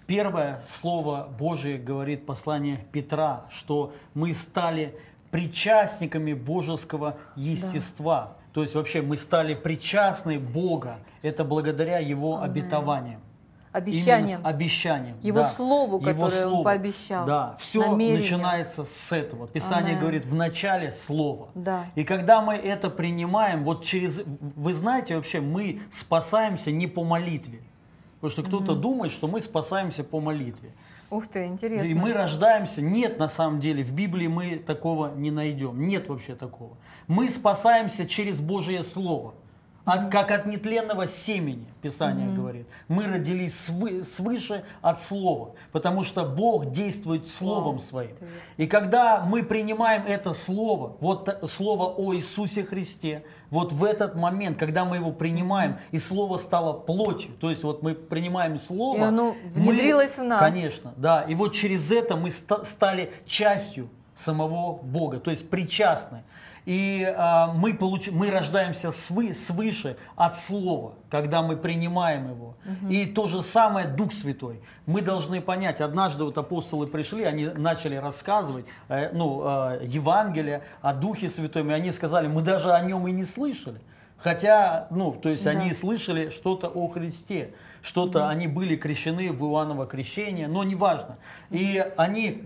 Первое слово Божие говорит послание Петра, что мы стали причастниками божеского естества. То есть вообще мы стали причастны Бога. Это благодаря Его обетованиям. Обещанием. Обещанием. Его да. слову, Его которое слово. Он пообещал. Да, все начинается с этого. Писание говорит, в начале слово. Да. И когда мы это принимаем, вот через... Вы знаете, вообще мы спасаемся не по молитве. Потому что кто-то думает, что мы спасаемся по молитве. Ух ты, интересно. И мы рождаемся. Нет, на самом деле, в Библии мы такого не найдем. Нет вообще такого. Мы спасаемся через Божие Слово. Как от нетленного семени, Писание говорит. Мы родились свыше от Слова, потому что Бог действует Словом Своим. И когда мы принимаем это Слово, вот Слово о Иисусе Христе, вот в этот момент, когда мы его принимаем, и Слово стало плотью, то есть вот мы принимаем Слово. И оно внедрилось в нас. Конечно, да. И вот через это мы стали частью самого Бога, то есть причастны. И мы рождаемся свыше от Слова, когда мы принимаем его. И то же самое Дух Святой. Мы должны понять, однажды вот апостолы пришли, они начали рассказывать Евангелие о Духе Святом, и они сказали, мы даже о нем и не слышали. Хотя, то есть они слышали что-то о Христе, что-то они были крещены в Иоанново крещение, но неважно. И они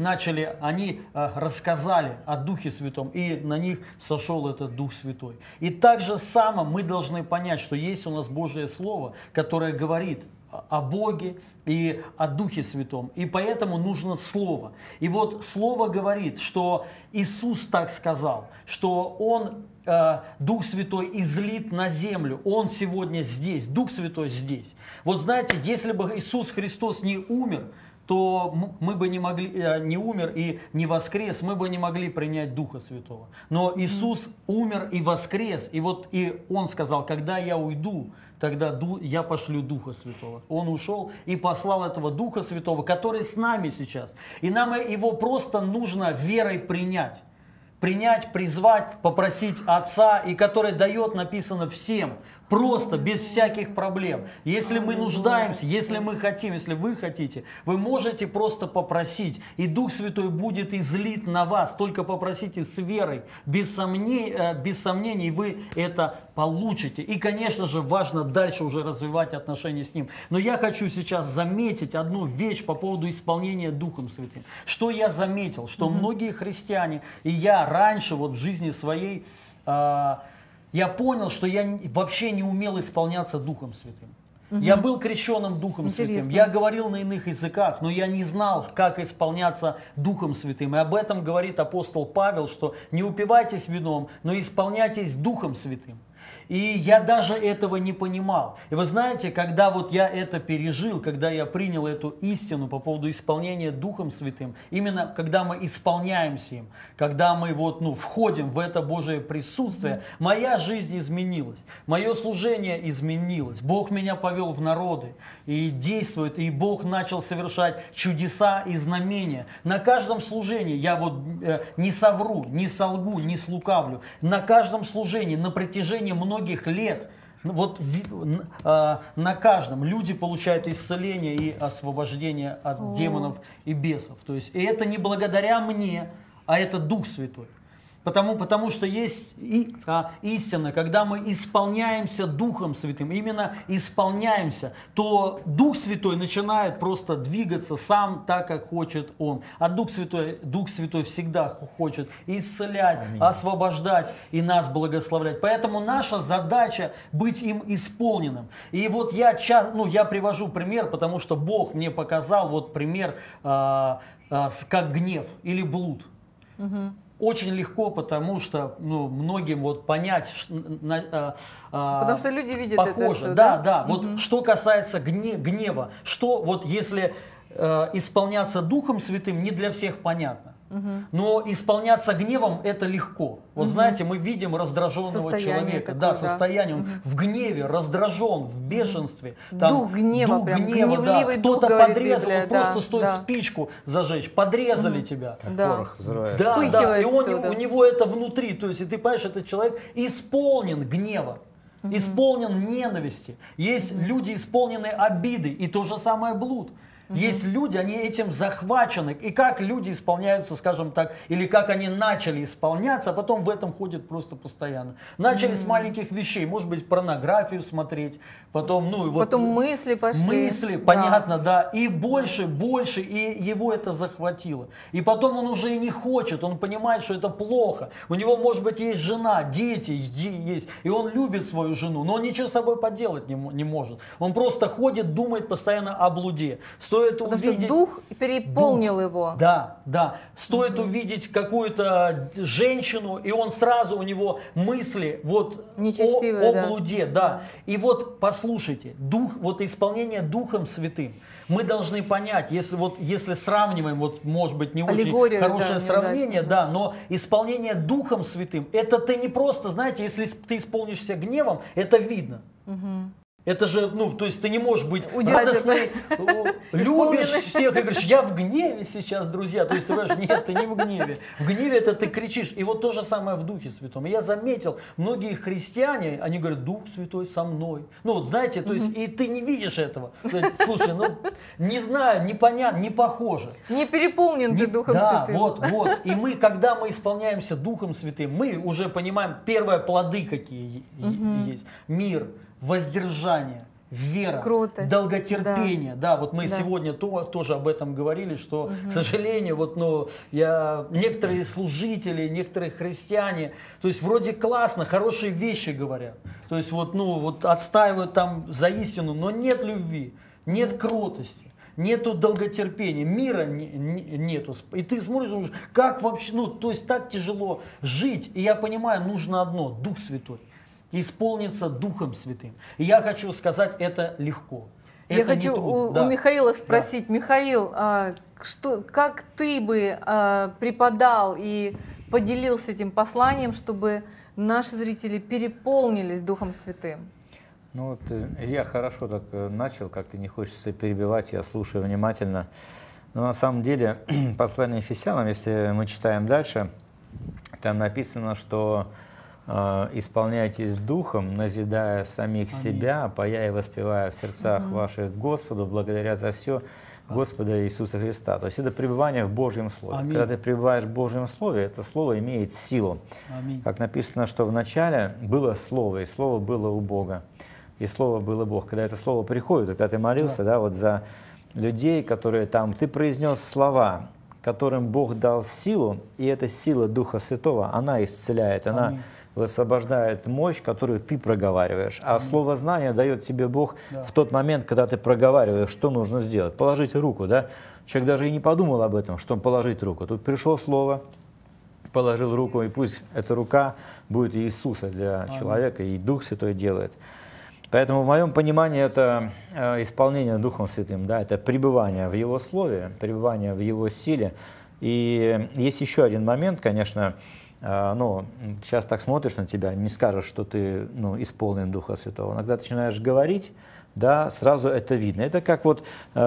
рассказали о Духе Святом, и на них сошел этот Дух Святой. И так же само мы должны понять, что есть у нас Божие Слово, которое говорит о Боге и о Духе Святом. И поэтому нужно Слово. И вот Слово говорит, что Иисус так сказал, что Он, Дух Святой, излит на землю. Он сегодня здесь, Дух Святой здесь. Вот знаете, если бы Иисус Христос не умер, то мы бы не могли, не умер и не воскрес, мы бы не могли принять Духа Святого. Но Иисус умер и воскрес, и Он сказал, когда я уйду, тогда я пошлю Духа Святого. Он ушел и послал этого Духа Святого, который с нами сейчас. И нам его просто нужно верой принять. Принять, призвать, попросить Отца, и который дает, написано, всем, просто, без всяких проблем. Если мы нуждаемся, если мы хотим, если вы хотите, вы можете просто попросить, и Дух Святой будет излит на вас. Только попросите с верой, без сомнений вы это получите. И, конечно же, важно дальше уже развивать отношения с Ним. Но я хочу сейчас заметить одну вещь по поводу исполнения Духом Святым. Что я заметил? Что многие христиане, и я раньше вот в жизни своей, я понял, что я вообще не умел исполняться Духом Святым. Я был крещенным Духом Святым, я говорил на иных языках, но я не знал, как исполняться Духом Святым. И об этом говорит апостол Павел, что не упивайтесь вином, но исполняйтесь Духом Святым. И я даже этого не понимал. И вы знаете, когда вот я это пережил, когда я принял эту истину по поводу исполнения Духом Святым, именно когда мы исполняемся им, когда мы входим в это Божие присутствие, моя жизнь изменилась, мое служение изменилось. Бог меня повел в народы и действует, и Бог начал совершать чудеса и знамения. На каждом служении я не совру, не солгу, не слукавлю. На каждом служении на протяжении многих лет, на каждом люди получают исцеление и освобождение от демонов и бесов. То есть, и это не благодаря мне, а это Дух Святой. Потому что есть истина, когда мы исполняемся Духом Святым, именно исполняемся, то Дух Святой начинает просто двигаться сам так, как хочет Он. А Дух Святой всегда хочет исцелять, освобождать и нас благословлять. Поэтому наша задача быть им исполненным. И вот я привожу пример, потому что Бог мне показал пример, как гнев или блуд. Очень легко, потому что многим понять, потому что люди видят похоже. Это все, да. Вот что касается гнева, что если исполняться Духом Святым, не для всех понятно. Но исполняться гневом это легко. Вот знаете, мы видим раздраженного человека. Состояние. Он в гневе, раздражен, в бешенстве. Дух гнева, гневливый дух, кто-то говорит подрезал, Библия, просто стоит спичку зажечь. Подрезали тебя. Порох взрывается. Да. И у него это внутри. То есть, и ты понимаешь, этот человек исполнен гнева. Исполнен ненависти. Есть люди, исполненные обиды. И то же самое блуд. Есть люди, они этим захвачены. И как люди исполняются, скажем так, или как они начали исполняться, а потом в этом ходят просто постоянно. Начали с маленьких вещей, может быть, порнографию смотреть, потом, ну, и вот... Потом мысли пошли. Мысли, понятно, да. И больше, и его это захватило. И потом он уже и не хочет, он понимает, что это плохо. У него, может быть, есть жена, дети есть, и он любит свою жену, но он ничего с собой поделать не может. Он просто ходит, думает постоянно о блуде. Стоит Потому увидеть... что дух переполнил его. Да, да. Стоит увидеть какую-то женщину, и он сразу, у него мысли вот о блуде. Да. И вот послушайте, дух, вот исполнение Духом Святым. Мы должны понять, если сравниваем, вот может быть не очень хорошее сравнение, да, но исполнение Духом Святым, это ты не просто, знаете, если ты исполнишься гневом, это видно. Это же, ну, то есть ты не можешь быть радостный, любишь всех и говоришь, я в гневе сейчас, друзья. То есть ты говоришь, нет, ты не в гневе. В гневе это ты кричишь. И вот то же самое в Духе Святом. И я заметил, многие христиане, они говорят, Дух Святой со мной. Ну, вот знаете, то есть и ты не видишь этого. Слушай, ну, не знаю, непонятно, не похоже. Не переполнен ты Духом Святым. Да, вот. И мы, когда мы исполняемся Духом Святым, мы уже понимаем первые плоды, какие есть. Мир, воздержание, вера, кротость, долготерпение. Да, вот мы сегодня тоже об этом говорили, что, к сожалению, вот, ну, некоторые служители, некоторые христиане, то есть вроде классно, хорошие вещи говорят, то есть вот, ну, вот отстаивают там за истину, но нет любви, нет кротости. Нету долготерпения, мира нету. И ты смотришь, как вообще, ну, то есть так тяжело жить. И я понимаю, нужно одно, Дух Святой. Исполниться Духом Святым. И я хочу сказать, это легко. Я хочу у Михаила спросить. Да. Михаил, как ты бы преподал и поделился этим посланием, чтобы наши зрители переполнились Духом Святым? Ну вот Илья хорошо так начал, как-то не хочется перебивать, я слушаю внимательно. Но на самом деле послание Ефесянам, если мы читаем дальше, там написано, что исполняйтесь Духом, назидая самих себя, поя и воспевая в сердцах ваших Господу, благодаря за все Господа Иисуса Христа. То есть это пребывание в Божьем Слове. Аминь. Когда ты пребываешь в Божьем Слове, это Слово имеет силу. Аминь. Как написано, что вначале было Слово, и Слово было у Бога, и Слово было Бог. Когда это Слово приходит, когда ты молился, да, вот за людей, которые там, ты произнес слова, которым Бог дал силу, и эта сила Духа Святого, она исцеляет, она высвобождает мощь, которую ты проговариваешь. А слово знания дает тебе Бог в тот момент, когда ты проговариваешь, что нужно сделать. Положить руку, да? Человек даже и не подумал об этом, что положить руку. Тут пришло слово, положил руку, и пусть эта рука будет Иисуса для человека, и Дух Святой делает. Поэтому в моем понимании это исполнение Духом Святым, да, это пребывание в Его Слове, пребывание в Его силе. И есть еще один момент, конечно, ну, сейчас так смотришь на тебя, не скажешь, что ты, ну, исполнен Духа Святого. Иногда ты начинаешь говорить, да, сразу это видно. Это как вот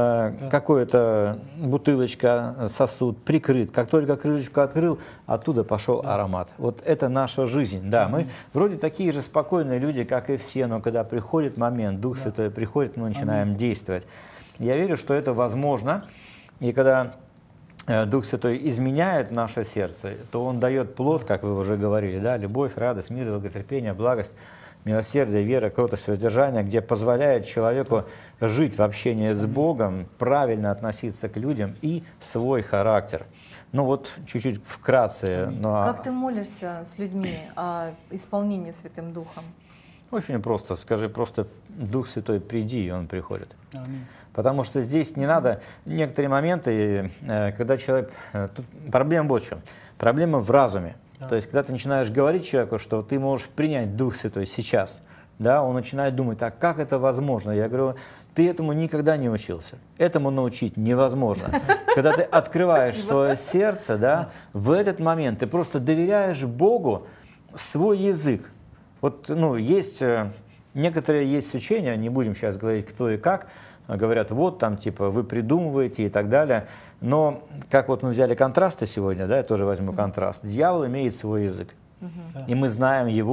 какая-то бутылочка, сосуд прикрыт. Как только крышечку открыл, оттуда пошел аромат. Вот это наша жизнь. Да, мы вроде такие же спокойные люди, как и все, но когда приходит момент, Дух Святой приходит, мы начинаем действовать. Я верю, что это возможно. И когда Дух Святой изменяет наше сердце, то Он дает плод, как вы уже говорили, да, любовь, радость, мир, долготерпение, благость, милосердие, вера, кротость, воздержание, где позволяет человеку жить в общении с Богом, правильно относиться к людям и свой характер. Ну вот чуть-чуть вкратце. Как ты молишься с людьми о исполнении Святым Духом? Очень просто. Скажи просто: Дух Святой, приди, и Он приходит. Аминь. Потому что здесь не надо некоторые моменты, когда человек... Тут проблема вот в чем. Проблема в разуме. Да. То есть, когда ты начинаешь говорить человеку, что ты можешь принять Дух Святой сейчас, да, он начинает думать, а как это возможно? Я говорю, ты этому никогда не учился. Этому научить невозможно. Когда ты открываешь свое сердце, да, в этот момент ты просто доверяешь Богу свой язык. Вот, ну, есть некоторые есть учения, не будем сейчас говорить кто и как, говорят, вот там типа вы придумываете и так далее. Но как вот мы взяли контрасты сегодня, да, я тоже возьму контраст. Дьявол имеет свой язык. И мы знаем его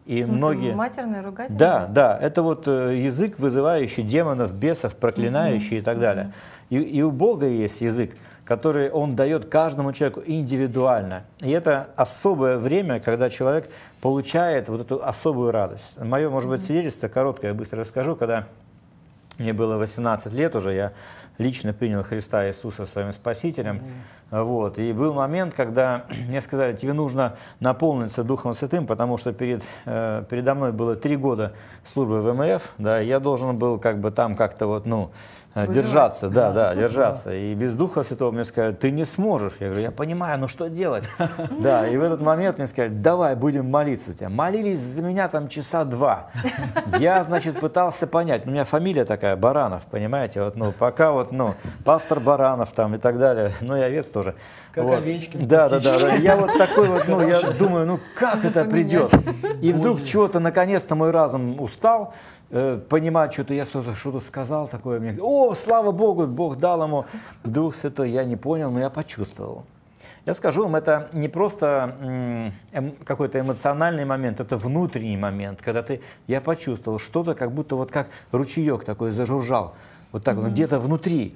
И в смысле, многие... матерное ругательство? Да, да, это вот язык, вызывающий демонов, бесов, проклинающий и так далее. И у Бога есть язык, который Он дает каждому человеку индивидуально. И это особое время, когда человек получает вот эту особую радость. Мое, может быть, свидетельство короткое, я быстро расскажу. Когда мне было 18 лет уже, я лично принял Христа Иисуса своим Спасителем. Вот. И был момент, когда мне сказали, тебе нужно наполниться Духом Святым, потому что передо мной было 3 года службы в МФ, да, и я должен был как бы там как-то вот, ну, держаться, да, держаться. И без Духа Святого мне сказали, ты не сможешь. Я говорю, я понимаю, но что делать? Да, и в этот момент мне сказали, давай будем молиться за тебя. Молились за меня там часа 2. Я, значит, пытался понять, у меня фамилия такая, Баранов, понимаете, вот, ну, пока вот, ну, пастор Баранов там и так далее, ну, и овец тоже. Как вот. Овечкин. Да. Я вот такой вот, ну, я думаю, ну, как это придет? И вдруг чего-то, наконец-то, мой разум устал, понимать, что-то я что-то сказал такое, мне, о, слава Богу, Бог дал ему Дух Святой, я не понял, но я почувствовал. Я скажу вам, это не просто какой-то эмоциональный момент, это внутренний момент, когда я почувствовал что-то, как будто вот как ручеек такой зажужжал, вот так вот, где-то внутри.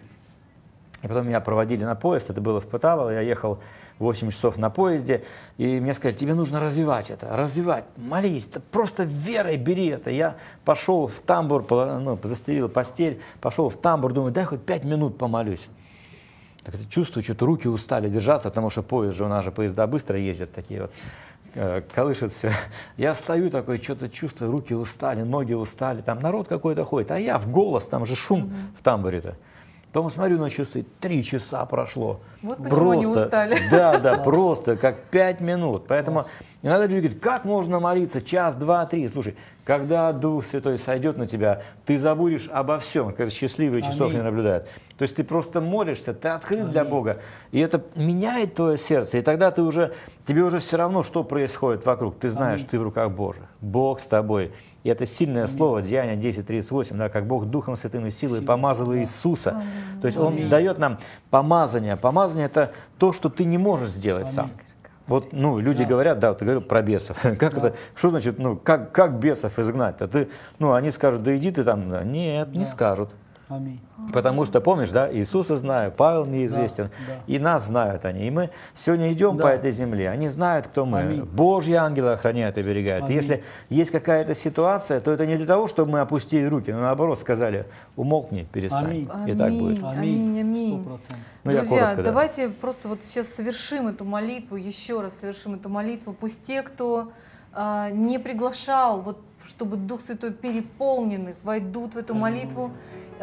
И потом меня проводили на поезд, это было в Пыталово, я ехал 8 часов на поезде, и мне сказали, тебе нужно развивать это, развивать, молись, просто верой бери это. Я пошел в тамбур, ну, застелил постель, пошел в тамбур, думаю, дай хоть 5 минут помолюсь. Так чувствую, что-то руки устали держаться, потому что поезд же, у нас же поезда быстро ездят, такие вот, колышет все. Я стою такой, что-то чувствую, руки устали, ноги устали, там народ какой-то ходит, а я в голос, там же шум в тамбуре-то. Потом смотрю на часы, 3 часа прошло. Вот почему они устали. Да, просто как 5 минут. Поэтому иногда люди говорят, как можно молиться час, 2, 3. Слушай, когда Дух Святой сойдет на тебя, ты забудешь обо всем, когда счастливые часов не наблюдают. То есть ты просто молишься, ты открыт для Бога. И это меняет твое сердце. И тогда тебе уже все равно, что происходит вокруг. Ты знаешь, ты в руках Божьих. Бог с тобой. И это сильное слово, Деяния 10:38, да, как Бог Духом Святым и силой помазал Иисуса. То есть Он дает нам помазание. Помазание – это то, что ты не можешь сделать сам. Вот, ну, люди говорят, да, вот ты говорил про бесов. Как это, что значит, ну, как бесов изгнать-то? Они скажут, да иди ты там. Нет, не скажут. Аминь. Потому что, помнишь, да, Иисуса знаю, Павел мне известен, и нас знают они. И мы сегодня идем по этой земле, они знают, кто мы. Аминь. Божьи ангелы охраняют и оберегают. И если есть какая-то ситуация, то это не для того, чтобы мы опустили руки, но наоборот сказали, умолкни, перестань. Аминь. И так будет. Аминь. 100%. Ну, я Друзья, коротко, да. давайте просто вот сейчас совершим эту молитву, еще раз совершим эту молитву. Пусть те, кто не приглашал, вот, чтобы Дух Святой переполненных войдут в эту молитву.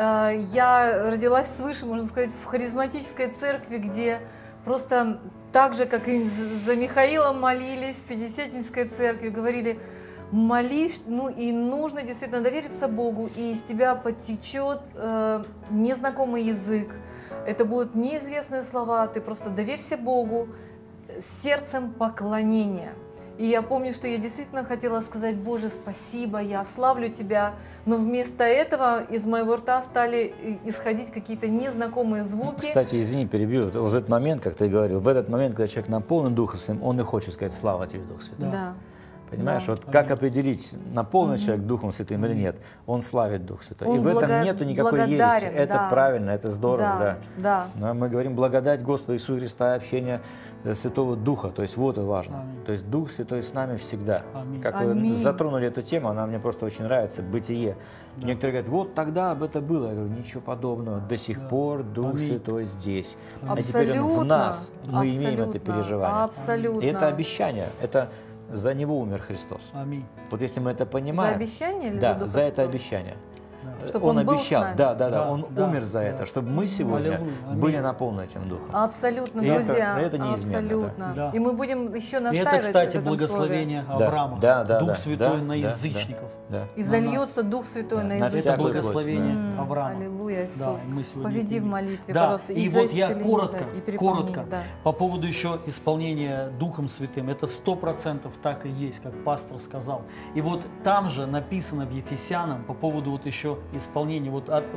Я родилась свыше, можно сказать, в харизматической церкви, где просто так же, как и за Михаила молились, в Пятидесятнической церкви говорили, молись, ну и нужно действительно довериться Богу, и из тебя потечет незнакомый язык. Это будут неизвестные слова, ты просто доверься Богу с сердцем поклонения. И я помню, что я действительно хотела сказать, Боже, спасибо, я славлю Тебя, но вместо этого из моего рта стали исходить какие-то незнакомые звуки. Кстати, извини, перебью, вот в этот момент, как ты говорил, в этот момент, когда человек наполнен Духом Святым, он и хочет сказать, слава Тебе, Дух Святой. Да. Понимаешь, вот как определить, наполнен человек Духом Святым или нет? Он славит Дух Святой. И в этом нету никакой ереси. Это правильно, это здорово. Да. Но мы говорим благодать Господа Иисуса Христа и общение Святого Духа. То есть вот и важно. То есть Дух Святой с нами всегда. Как вы затронули эту тему, она мне просто очень нравится, бытие. Некоторые говорят, вот тогда об это было. Я говорю, ничего подобного. До сих пор Дух Святой здесь. А теперь Он в нас. Мы имеем это переживание. Абсолютно. И это обещание. Это за него умер Христос. Аминь. Вот если мы это понимаем. За обещание или да, за Духа за это Святого? обещание. Чтобы он был обещал, с нами. он умер за это, чтобы мы сегодня были наполнены этим Духом. Абсолютно, И друзья, это неизменно. абсолютно. Да. И мы будем еще И настаивать это, кстати, в этом благословение слове. Авраама. Дух Святой на язычников. И зальется Дух Святой на На язычников. Это благословение Авраама. Аллилуйя, Иисус. Да, мы сегодня Поведи в видим. молитве, Да, пожалуйста. и за вот я исцеление, коротко, да, и переполнение, да. по поводу еще исполнения Духом Святым, это 100% так и есть, как пастор сказал. И вот там же написано в Ефесянам по поводу вот еще исполнения,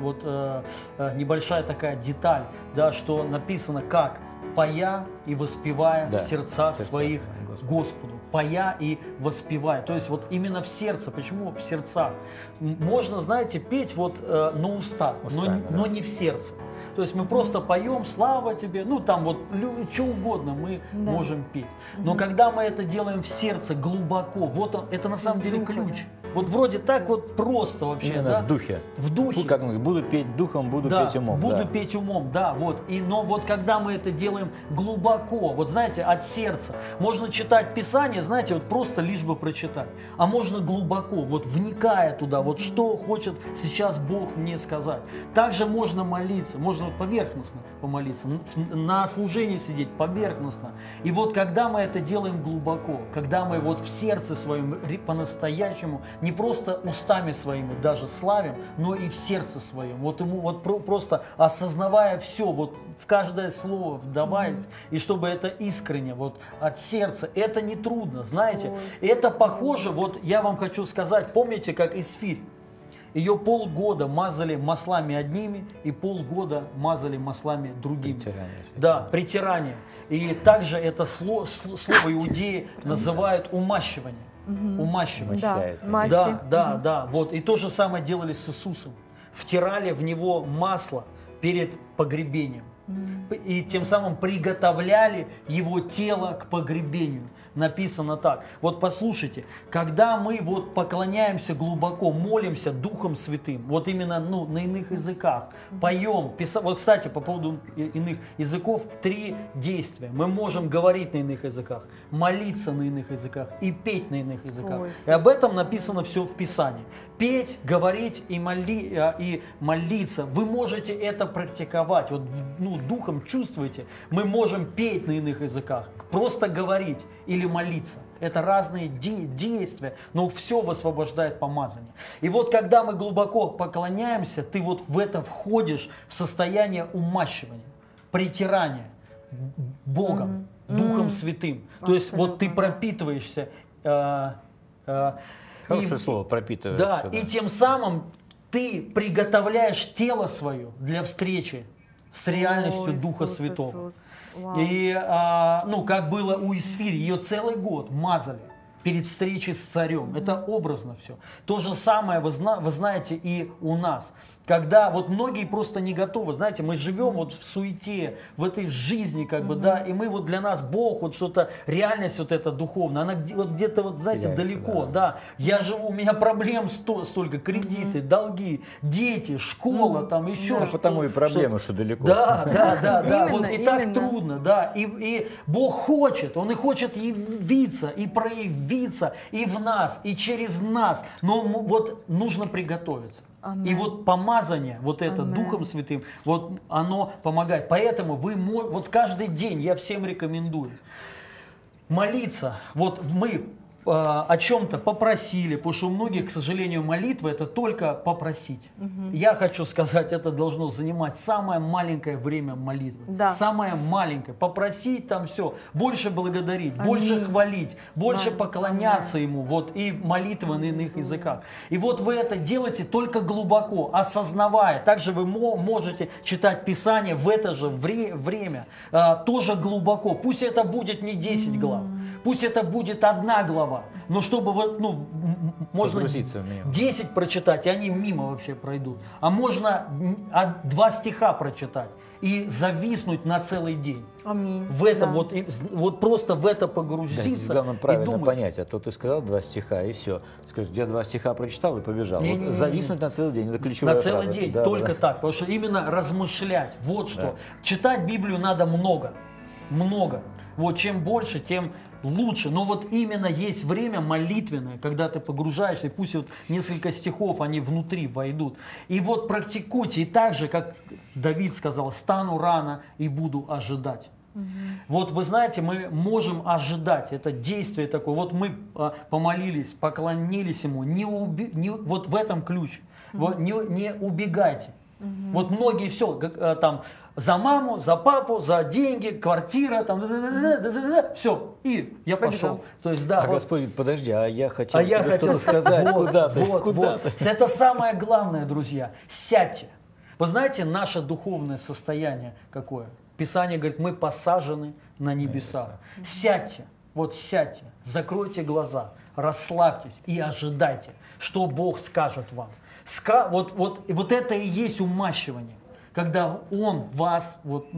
небольшая такая деталь, да, что написано как «пая и воспевая в сердцах своих Господу». поя и воспевая. То есть вот именно в сердце. Почему в сердцах? Можно, знаете, петь вот на устах, но не в сердце. То есть мы просто поем «Слава тебе», ну там вот что угодно мы можем петь. Но когда мы это делаем в сердце глубоко, вот он, это на самом деле ключ. Вот вроде так вот просто вообще. Именно в духе. В духе. Как мы буду петь духом, буду петь умом. Буду петь умом, да, вот. Но вот когда мы это делаем глубоко, вот знаете, от сердца, можно читать Писание, знаете, вот просто лишь бы прочитать, а можно глубоко, вот вникая туда, вот что хочет сейчас Бог мне сказать. Также можно молиться, можно вот поверхностно помолиться, на служении сидеть поверхностно. И вот когда мы это делаем глубоко, когда мы вот в сердце своем по-настоящему, не просто устами своими даже славим, но и в сердце своем. Вот ему вот просто осознавая все, вот в каждое слово вдаваясь, и чтобы это искренне, вот от сердца. Это не трудно, знаете. Это похоже, вот я вам хочу сказать, помните, как Исфирь? Ее полгода мазали маслами одними и полгода мазали маслами другими. Притирание. И также это слово иудеи называют умащивание. Умащивание. Да. Вот. И то же самое делали с Иисусом. Втирали в него масло перед погребением. И тем самым приготовляли его тело к погребению. Написано так. Вот послушайте, когда мы вот поклоняемся глубоко, молимся Духом Святым, вот именно на иных языках, поем, вот, кстати, по поводу иных языков, 3 действия. Мы можем говорить на иных языках, молиться на иных языках и петь на иных языках. И об этом написано все в Писании. Петь, говорить и молиться. Вы можете это практиковать. Вот, духом чувствуете. Мы можем петь на иных языках, просто говорить или молиться. Это разные действия, но все высвобождает помазание. И вот когда мы глубоко поклоняемся, ты вот в это входишь в состояние умащивания, притирания Богом, Духом Святым. То есть вот ты пропитываешься. Хорошее слово, пропитываешься. Да, и тем самым ты приготовляешь тело свое для встречи с реальностью Духа Святого. И, как было у Исфири, ее целый год мазали перед встречей с царем. Это образно все. То же самое вы знаете и у нас. Когда вот многие просто не готовы, знаете, мы живем вот в суете, в этой жизни, и мы вот для нас Бог, вот что-то, реальность вот эта духовная, она вот где-то вот, знаете, далеко, Я живу, у меня проблем столько, кредиты, долги, дети, школа, там еще что-то. Потому и проблема, что далеко. Да, вот и так трудно, И Бог хочет, Он и хочет явиться, и проявиться и в нас, и через нас, но вот нужно приготовиться. И вот помазание, вот это Духом Святым, вот оно помогает. Поэтому вот каждый день я всем рекомендую молиться. Вот мы о чем-то попросили, потому что у многих, к сожалению, молитва это только попросить. Я хочу сказать, это должно занимать самое маленькое время молитвы. Самое маленькое. Попросить там все, больше благодарить, больше хвалить, больше поклоняться Ему, вот, и молитва на иных языках. И вот вы это делаете только глубоко, осознавая. Также вы можете читать Писание в это же время, тоже глубоко. Пусть это будет не 10 глав, пусть это будет 1 глава. Но чтобы можно 10 прочитать, и они мимо вообще пройдут. А можно 2 стиха прочитать и зависнуть на целый день. Аминь. В этом вот просто в это погрузиться. Главное правильно и думать. Понять, а то ты сказал 2 стиха и все. Скажешь, я 2 стиха прочитал и побежал. Зависнуть на целый день, это ключевая фраза. На целый день, только так. Потому что именно размышлять, вот что. Читать Библию надо много. Вот чем больше, тем лучше. Но вот именно есть время молитвенное, когда ты погружаешься, и пусть вот несколько стихов, они внутри войдут. И вот практикуйте. И так же, как Давид сказал, стану рано и буду ожидать. Вот вы знаете, мы можем ожидать, это действие такое. Вот мы помолились, поклонились Ему, вот в этом ключ. Не убегайте. Вот многие все, там, за маму, за папу, за деньги, квартира, там, все, и я пошел. То есть, вот. Господь говорит, подожди, я хотел тебе что-то сказать, куда ты? Это самое главное, друзья, сядьте. Вы знаете, наше духовное состояние какое? Писание говорит, мы посажены на небесах. Сядьте. Вот сядьте, закройте глаза, расслабьтесь и ожидайте, что Бог скажет вам. Вот это и есть умащивание, когда Он вас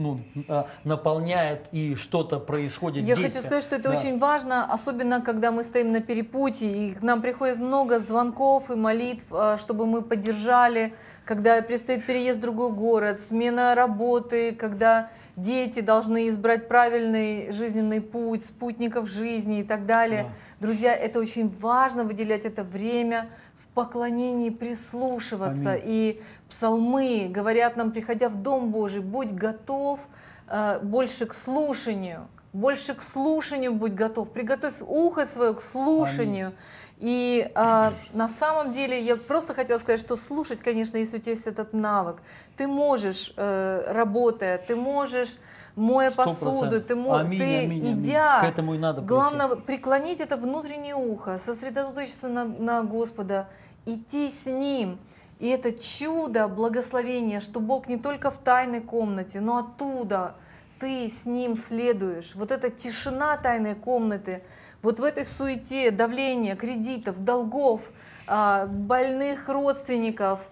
наполняет и что-то происходит. Я хочу сказать, что это очень важно, особенно когда мы стоим на перепутье, и к нам приходит много звонков и молитв, чтобы мы поддержали, когда предстоит переезд в другой город, смена работы, когда дети должны избрать правильный жизненный путь, спутников жизни и так далее. Да. Друзья, это очень важно, выделять это время в поклонении, прислушиваться. Аминь. И псалмы говорят нам, приходя в Дом Божий, будь готов больше к слушанию. Больше к слушанию будь готов. Приготовь ухо свое к слушанию. Аминь. И на самом деле я просто хотела сказать, что слушать, конечно, если у тебя есть этот навык, ты можешь, работая, ты можешь, моя посуду, ты идя, к этому и надо главное преклонить это внутреннее ухо, сосредоточиться на Господа, идти с Ним. И это чудо, благословение, что Бог не только в тайной комнате, но оттуда ты с Ним следуешь. Вот эта тишина тайной комнаты, вот в этой суете давления, кредитов, долгов, больных родственников,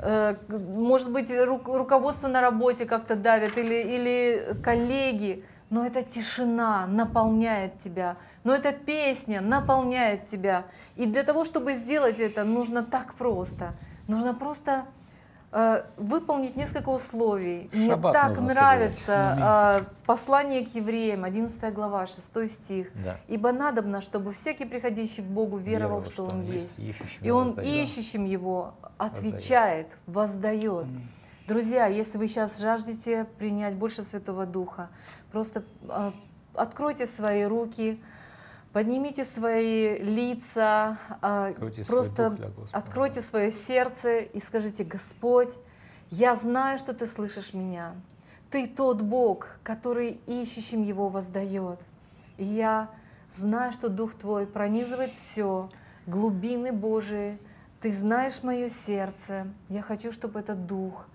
может быть, руководство на работе как-то давит или коллеги, но эта тишина наполняет тебя, но эта песня наполняет тебя. И для того, чтобы сделать это, нужно так просто. Нужно просто выполнить несколько условий. Мне так нравится послание к евреям, 11 глава, 6 стих. Да. «Ибо надобно, чтобы всякий, приходящий к Богу, веровал, что Он есть. И Он ищущим Его отвечает, воздает». Друзья, если вы сейчас жаждете принять больше Святого Духа, просто откройте свои руки, поднимите свои лица, просто откройте свое сердце и скажите: Господь, я знаю, что Ты слышишь меня. Ты тот Бог, который ищущим Его воздает. И я знаю, что Дух Твой пронизывает все, глубины Божии. Ты знаешь мое сердце. Я хочу, чтобы этот Дух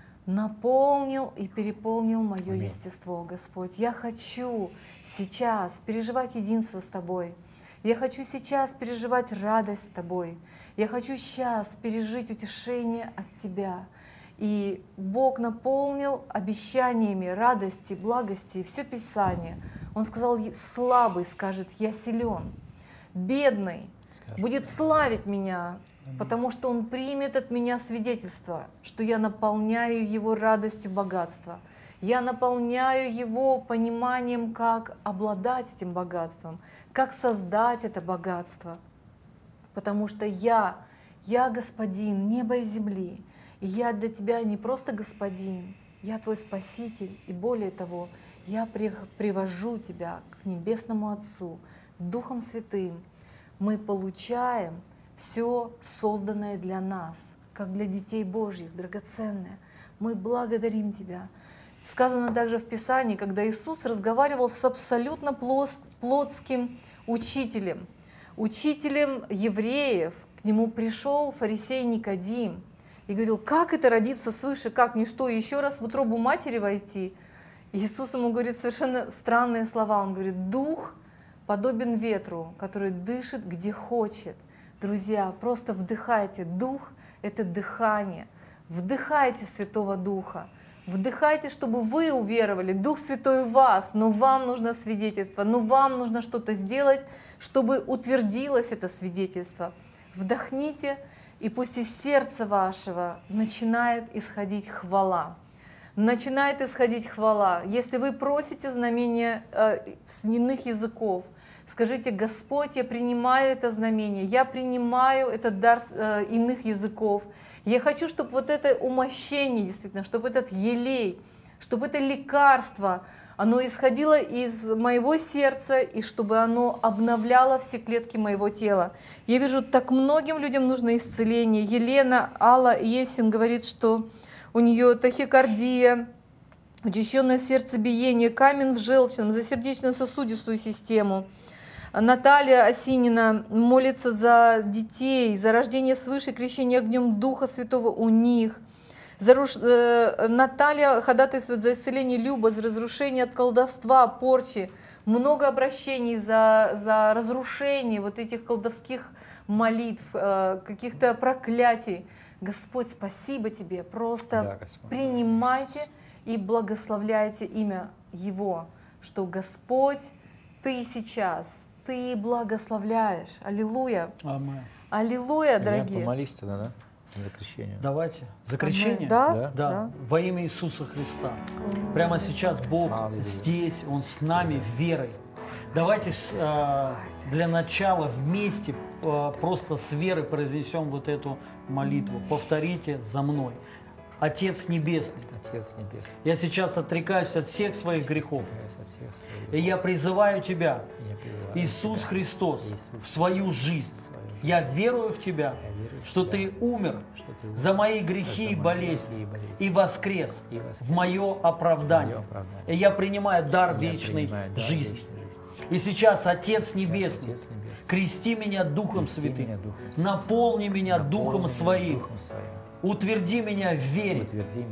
наполнил и переполнил мое естество, Господь. Я хочу сейчас переживать единство с Тобой. Я хочу сейчас переживать радость с Тобой. Я хочу сейчас пережить утешение от Тебя. И Бог наполнил обещаниями радости, благости, все Писание. Он сказал: слабый скажет: я силен. Бедный будет славить меня, потому что он примет от меня свидетельство, что я наполняю его радостью богатства. Я наполняю его пониманием, как обладать этим богатством, как создать это богатство. Потому что я Господин неба и земли, и я для тебя не просто Господин, я твой Спаситель, и более того, я привожу тебя к Небесному Отцу, Духом Святым. Мы получаем все созданное для нас, как для детей Божьих, драгоценное. Мы благодарим Тебя. Сказано также в Писании, когда Иисус разговаривал с абсолютно плотским учителем, учителем евреев, к Нему пришел фарисей Никодим и говорил: как это родиться свыше, как мне что, еще раз в утробу матери войти? Иисус ему говорит совершенно странные слова. Он говорит: дух подобен ветру, который дышит где хочет. Друзья, просто вдыхайте. Дух — это дыхание. Вдыхайте Святого Духа. Вдыхайте, чтобы вы уверовали. Дух Святой в вас, но вам нужно свидетельство, но вам нужно что-то сделать, чтобы утвердилось это свидетельство. Вдохните, и пусть из сердца вашего начинает исходить хвала. Начинает исходить хвала. Если вы просите знамения с иных языков, скажите: Господь, я принимаю это знамение, я принимаю этот дар иных языков. Я хочу, чтобы вот это умощение, действительно, чтобы этот елей, чтобы это лекарство, оно исходило из моего сердца, и чтобы оно обновляло все клетки моего тела. Я вижу, так многим людям нужно исцеление. Елена Алла Есин говорит, что у нее тахикардия, учащенное сердцебиение, камень в желчном, за сердечно-сосудистую систему. Наталья Осинина молится за детей, за рождение свыше, крещение огнем Духа Святого у них. Наталья ходатайствует за исцеление Люба, за разрушение от колдовства, порчи. много обращений за разрушение вот этих колдовских молитв, каких-то проклятий. Господь, спасибо Тебе, просто принимайте и благословляйте имя Его, что Господь, Ты сейчас, Ты благословляешь. Аллилуйя. Аминь. Аллилуйя, дорогие. Помолись тогда, да? За крещение. Давайте. За крещение? Да. Во имя Иисуса Христа. Прямо сейчас Бог здесь, Он с нами верой. Давайте для начала вместе просто с верой произнесем вот эту молитву. Повторите за мной. Отец Небесный, я сейчас отрекаюсь от всех своих грехов. И я призываю Тебя, Иисус Христос, в свою жизнь. Я верую в Тебя, что Ты умер за мои грехи и болезни и воскрес в мое оправдание. И я принимаю дар вечной жизни. И сейчас, Отец Небесный, крести меня Духом Святым, наполни меня Духом Своим, утверди меня в вере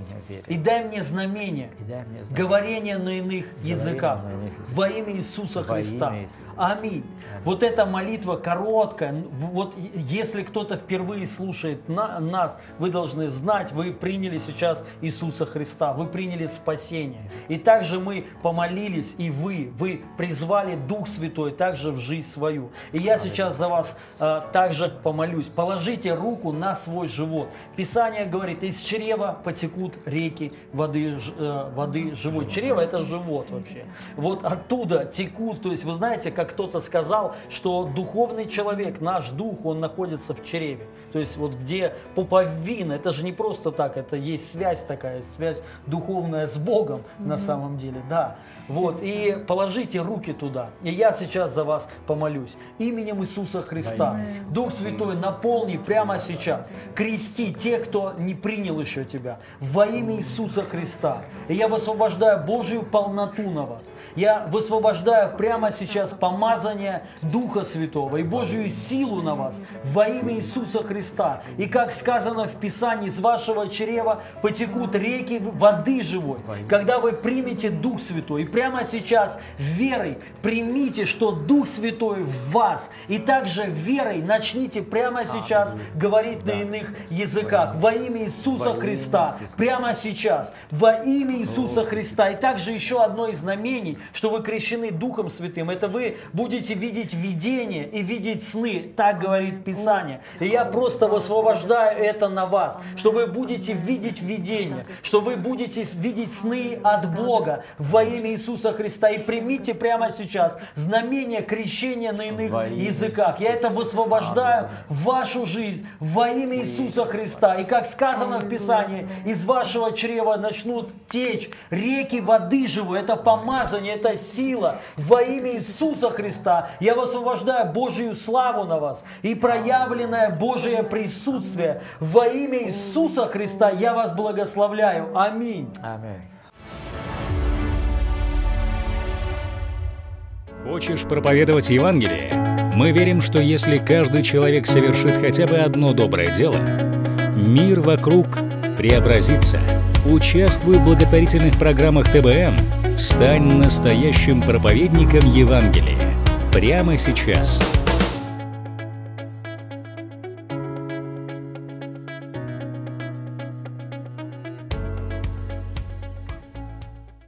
и дай мне знамение говорения на иных языках во имя Иисуса Христа. Аминь. Вот эта молитва короткая. Вот если кто-то впервые слушает нас, вы должны знать, вы приняли сейчас Иисуса Христа, вы приняли спасение. И также мы помолились, и вы призвали Дух Святой также в жизнь свою. И я сейчас за вас также помолюсь. Положите руку на свой живот. Писание говорит, из чрева потекут реки воды живой. Чрево – это живот вообще. Вот оттуда текут, то есть вы знаете, как кто-то сказал, что духовный человек, наш дух, он находится в чреве. То есть вот где пуповина, это же не просто так, это есть связь такая, связь духовная с Богом на самом деле, да. Вот, и положите руки туда, и я сейчас за вас помолюсь. Именем Иисуса Христа, Дух Святой, наполни прямо сейчас, крести тех, кто не принял еще Тебя, во имя Иисуса Христа. И я высвобождаю Божью полноту на вас. Я высвобождаю прямо сейчас помазание Духа Святого и Божью силу на вас во имя Иисуса Христа. И как сказано в Писании, из вашего чрева потекут реки воды живой. Когда вы примете Дух Святой, и прямо сейчас верой примите, что Дух Святой в вас. И также верой начните прямо сейчас говорить на иных языках во имя Иисуса Христа. Прямо сейчас во имя Иисуса Христа. И также еще одно из знамений, что вы крещены Духом Святым, это вы будете видеть видения и видеть сны. Так говорит Писание. И я просто высвобождаю это на вас, что вы будете видеть видения, что вы будете видеть сны от Бога во имя Иисуса Христа. И примите прямо сейчас знамение крещения на иных языках. Я это высвобождаю в вашу жизнь во имя Иисуса Христа. И как сказано в Писании, из вашего чрева начнут течь реки воды живой. Это помазание, это сила во имя Иисуса Христа. Я высвобождаю Божью славу на вас и проявленное Божие присутствие во имя Иисуса Христа. Я вас благословляю. Аминь. Аминь. Хочешь проповедовать Евангелие? Мы верим, что если каждый человек совершит хотя бы одно доброе дело, мир вокруг преобразится. Участвуй в благотворительных программах ТБН. Стань настоящим проповедником Евангелия. Прямо сейчас.